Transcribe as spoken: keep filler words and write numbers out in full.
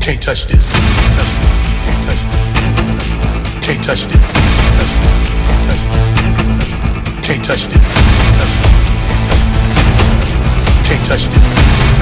Can't touch this. Can't touch this. Can't touch this. Can't touch this. Can't touch this. Can't touch this.